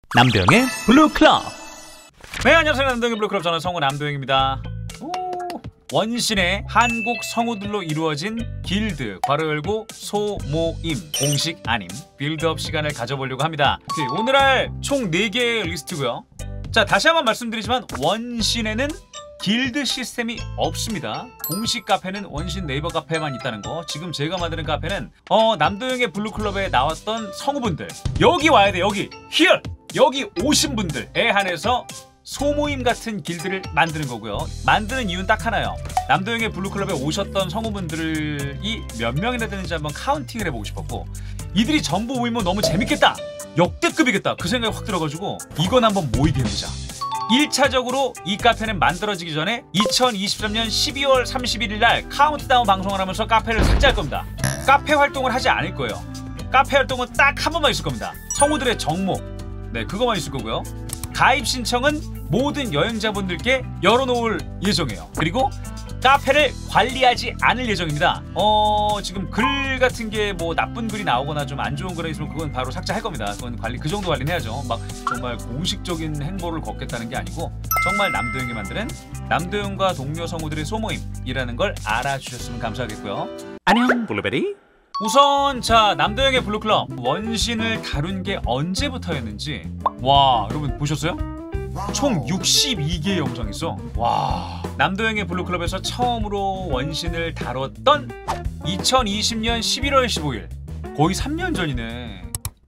남도영의 블루클럽. 네, 안녕하세요. 남도영의 블루클럽. 저는 성우 남도영입니다. 원신의 한국 성우들로 이루어진 길드 괄호 열고 소모임 공식 아님 빌드업 시간을 가져보려고 합니다. 오늘 할 총 4개의 리스트고요. 자, 다시 한번 말씀드리지만 원신에는 길드 시스템이 없습니다. 공식 카페는 원신 네이버 카페만 있다는 거. 지금 제가 만드는 카페는 남도영의 블루클럽에 나왔던 성우분들 여기 와야 돼. 여기 here 여기 오신 분들에 한해서 소모임 같은 길드를 만드는 거고요. 만드는 이유는 딱 하나요. 남도영의 블루클럽에 오셨던 성우분들이 몇 명이나 되는지 한번 카운팅을 해보고 싶었고, 이들이 전부 모이면 너무 재밌겠다, 역대급이겠다, 그 생각이 확 들어가지고 이건 한번 모이게 해보자. 1차적으로 이 카페는 만들어지기 전에 2023년 12월 31일 날 카운트다운 방송을 하면서 카페를 삭제할 겁니다. 카페 활동을 하지 않을 거예요. 카페 활동은 딱 한 번만 있을 겁니다. 성우들의 정모, 네, 그거만 있을 거고요. 가입 신청은 모든 여행자분들께 열어놓을 예정이에요. 그리고 카페를 관리하지 않을 예정입니다. 지금 글 같은 게 뭐 나쁜 글이 나오거나 좀 안 좋은 글이 있으면 그건 바로 삭제할 겁니다. 그건 관리, 그 정도 관리는 해야죠. 막 정말 공식적인 행보를 걷겠다는 게 아니고 정말 남도영이 만드는 남도영과 동료 성우들의 소모임이라는 걸 알아주셨으면 감사하겠고요. 안녕 블루베리. 우선 자, 남도영의 블루클럽 원신을 다룬 게 언제부터였는지, 와, 여러분 보셨어요? 총 62개의 영상이 있어. 와, 남도영의 블루클럽에서 처음으로 원신을 다뤘던 2020년 11월 15일, 거의 3년 전이네.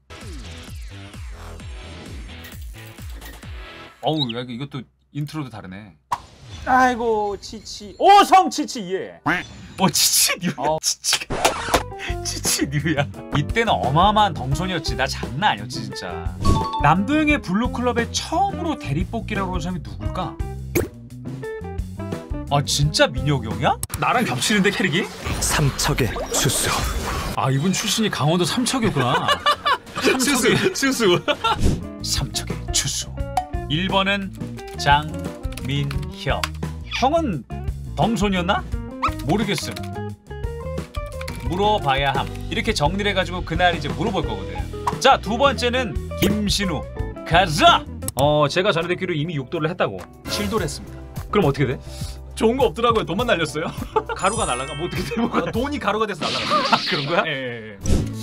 어우, 야, 이것도 인트로도 다르네. 아이고 치치. 오성 치치 예. 치치 뉴야. 치치 뉴야. 이때는 어마어마한 덩손이었지. 나 장난 아니었지 진짜. 남도영의 블루클럽에 처음으로 대리뽑기라고 하는 사람이 누굴까? 아, 진짜 민혁이 형이야? 나랑 겹치는데 캐릭이? 삼척의 수수. 아, 이분 출신이 강원도 삼척이었구나. 수수. 삼척의 추수. 1번은 장민혁. 형은 덩손이었나? 모르겠음. 물어봐야 함. 이렇게 정리를 해가지고 그날 이제 물어볼 거거든. 자, 2번째는 김신우. 가자! 제가 전에 듣기로 이미 6도를 했다고. 7도를 했습니다. 그럼 어떻게 돼? 좋은 거 없더라고요. 돈만 날렸어요. 가루가 날아가? 뭐 어떻게 돼? 뭐가? 돈이 가루가 돼서 날아가. 아, 그런 거야? 예.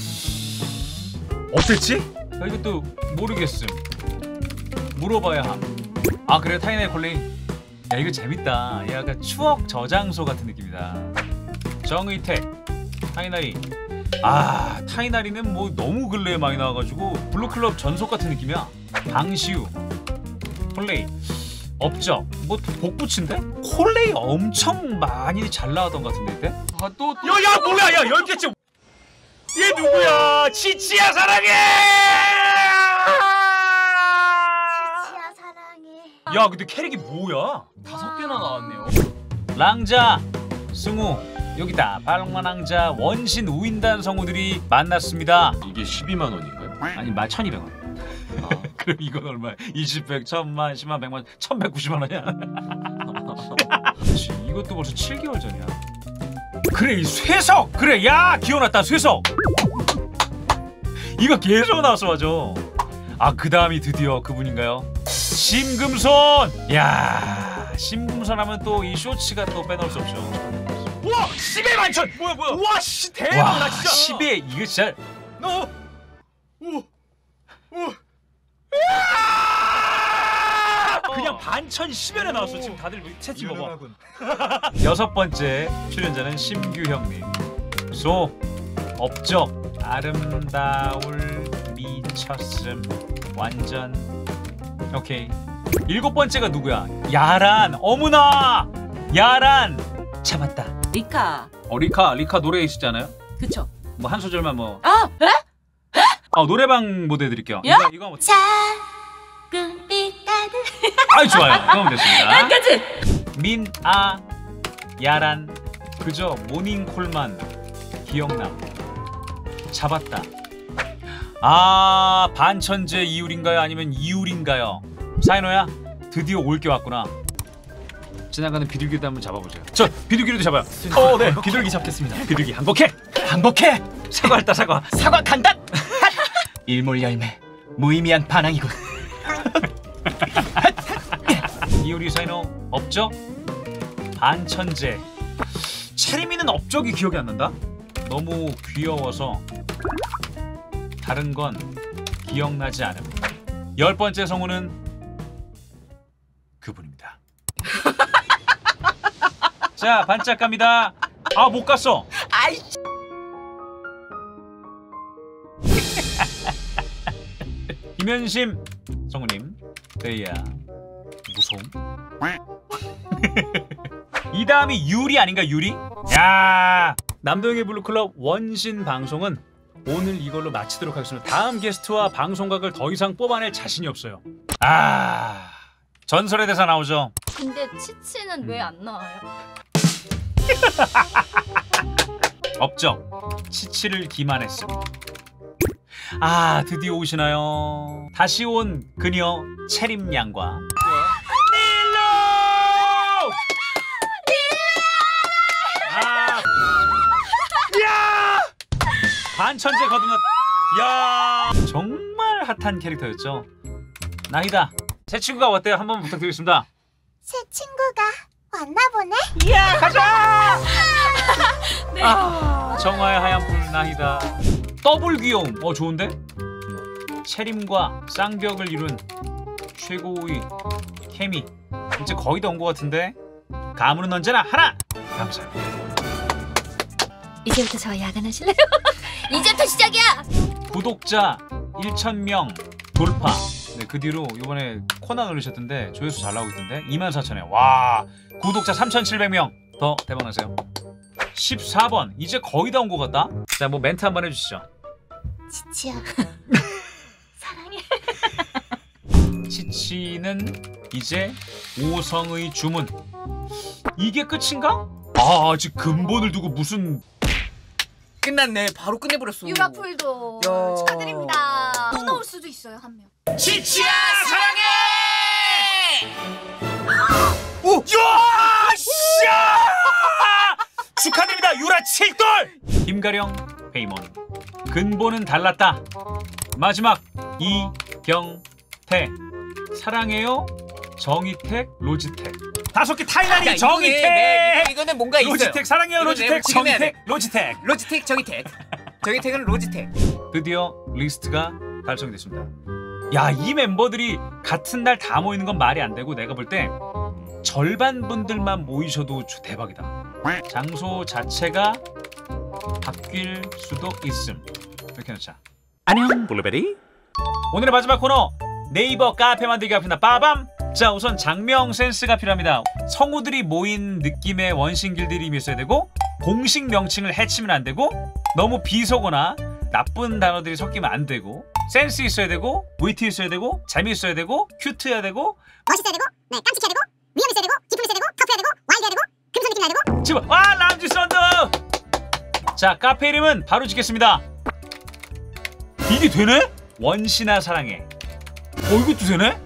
어땠지? 이것도 모르겠음. 물어봐야 함. 아, 그래, 타이나이 콜레이. 야, 이거 재밌다. 약간 추억 저장소 같은 느낌이다. 정의택, 타이나리. 아, 타이나리는 뭐 너무 근래에 많이 나와가지고 블루클럽 전속 같은 느낌이야. 방시우, 콜레이. 업적, 뭐 복붙인데? 콜레이 엄청 많이 잘 나왔던 것 같은데 이때? 아 또. 야, 뭐야, 야, 10개째. 얘 누구야? 치치야 사랑해. 치치야 사랑해. 야, 근데 캐릭이 뭐야? 5개나 나왔네요. 랑자, 승우, 여기다 발랑만왕자 원신 우인단 성우들이 만났습니다. 이게 12만 원인가요? 아니, 12,200원. 그럼 이건 얼마야? 20, 100, 1000만, 10만, 100만, 1190만 원이야? 그치, 이것도 벌써 7개월 전이야. 그래, 이 쇠석! 그래, 야, 기억났다, 쇠석! 이거 계속 나왔어, 맞아. 아, 그 다음이 드디어 그분인가요? 심금손! 야, 심금손 하면 또 이 쇼츠가 또 빼놓을 수 없죠. 우와! 10의 만천! 뭐야? 우와 씨, 대박. 와, 나 진짜. 10에 이거 진짜. 그냥 반천 10연에 나왔어. 지금 다들 채팅 봐봐. 6번째 출연자는 심규형님. 소, 업적, 아름다울, 미쳤음, 완전. 오케이. 7번째가 누구야? 야란. 어머나, 야란. 잡았다. 리카. 리카 노래 있었잖아요. 그쵸? 뭐 한 소절만 뭐. 아, 에? 노래방 모드 해드릴게요. 야? 이거 한번. 자꾸빛 따뜻. 아이, 좋아요. 그럼 됐습니다. 여기까지. 민아, 야란, 그저 모닝콜만 기억남. 잡았다. 아, 반천재 이율인가요? 아니면 이율인가요? 사이노야, 드디어 올 게 왔구나. 지나가는 비둘기도 한번 잡아보세요. 저 비둘기도 잡아요. 네. 비둘기 잡겠습니다. 비둘기 항복해. 사과했다, 사과. 사과 간단. 일몰열매 무의미한 반항이군. 이효리 사이너 업적 반천재. 체리미는 업적이 기억이 안 난다. 너무 귀여워서 다른 건 기억나지 않음. 10번째 성우는 그분입니다. 자, 반짝 갑니다. 아, 못 갔어. 아이. 김현심 성우님. 데이야 무서움. 이 다음이 유리 아닌가? 유리? 야, 남도영의 블루클럽 원신 방송은 오늘 이걸로 마치도록 하겠습니다. 다음 게스트와 방송각을 더 이상 뽑아낼 자신이 없어요. 아, 전설의 대사 나오죠. 근데 치치는 왜 안 나와요? 업적 치치를 기만했음. 아, 드디어 오시나요? 다시 온 그녀 체림 양과 닐로! 아, 야! 반천재 거듭났. 야, 정말 핫한 캐릭터였죠. 나이다. 새 친구가 왔대요. 한 번 부탁드리겠습니다. 새 친구가 왔나 보네. 이야, 가자. 네. 아, 정화의 하얀 불 나이다. 더블 귀여움. 좋은데? 체림과 쌍벽을 이룬 최고의 케미. 이제 거의 다 온 것 같은데. 가문은 언제나 하나. 감사합니다. 이제부터 저와 야간하실래요? 이제부터 시작이야. 구독자 1,000명 돌파. 네, 그 뒤로 이번에 코너 누르셨던데 조회수 잘 나오고 있던데 24,000회. 와, 구독자 3,700명 더 대박나세요. 14번 이제 거의 다 온 것 같다. 자, 뭐 멘트 한번 해주시죠. 치치야. 사랑해. 치치는 이제 5성의 주문. 이게 끝인가? 아, 아직 근본을 두고 무슨. 끝났네. 바로 끝내버렸어. 유라풀도 야. 축하드립니다. 또 나올 수도 있어요, 한 명. 치치야 사랑해. 오! 야! 씨! 축하드립니다. 유라 7돌. 김가령 페이몬. 근본은 달랐다. 마지막 이경태. 사랑해요. 정희택 로지택. 5개 타이라니. 야, 정희택. 네, 이거는 뭔가 있어요. 로지택 사랑해요. 이건 로지택 지금 해야 정희택 돼. 로지택. 로지텍, 정희택. 정희택은 로지텍. 드디어 리스트가 달성됐습니다. 야, 이 멤버들이 같은 날 다 모이는 건 말이 안 되고 내가 볼 때 절반 분들만 모이셔도 대박이다. 장소 자체가 바뀔 수도 있음. 이렇게 놓자. 안녕, 블루베리. 오늘의 마지막 코너 네이버 카페 만들기가 필요합니다. 빠밤. 자, 우선 장명 센스가 필요합니다. 성우들이 모인 느낌의 원신 길드 이름이 있어야 되고 공식 명칭을 해치면 안 되고 너무 비속어나 나쁜 단어들이 섞이면 안 되고 센스 있어야 되고 위트 있어야 되고 재미있어야 되고 큐트해야 되고 멋있어야 되고, 네, 깜찍해야 되고, 위험 있어야 되고, 기품 있어야 되고, 터프해야 되고, 와일드해야 되고, 금손 느낌 나야 되고. 지금 람지 썬더. 자, 카페 이름은 바로 짓겠습니다. 이게 되네? 원시나 사랑해. 이것도 되네?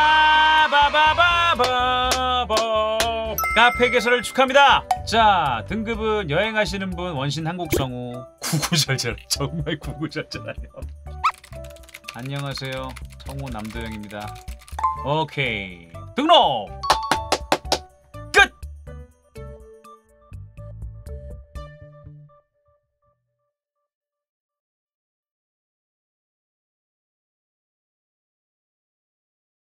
빠바바바바바. 카페 개설을 축하합니다. 자, 등급은 여행하시는 분 원신 한국성우. 구구절절. 정말 구구절절하네요. 안녕하세요. 성우 남도영입니다. 오케이, 등록.